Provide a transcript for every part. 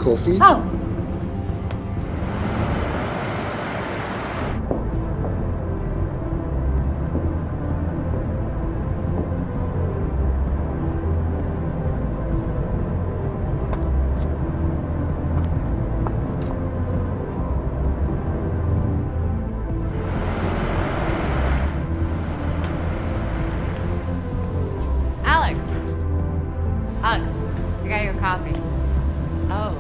coffee? Oh. Alex, I got your coffee. Oh.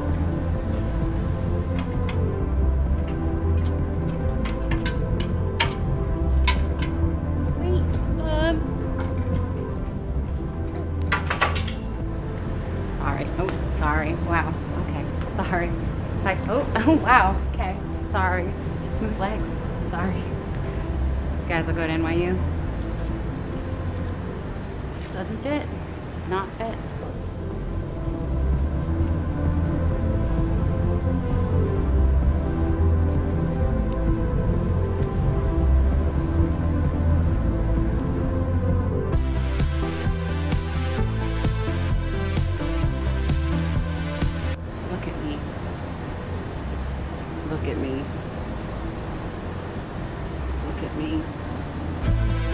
Wait, Sorry. Oh, sorry. Wow. Okay. Sorry. Like, oh, wow. Okay. Sorry. Smooth legs. Sorry. These guys will go to NYU. Doesn't fit. Does not fit. Look at me. Look at me. Look at me.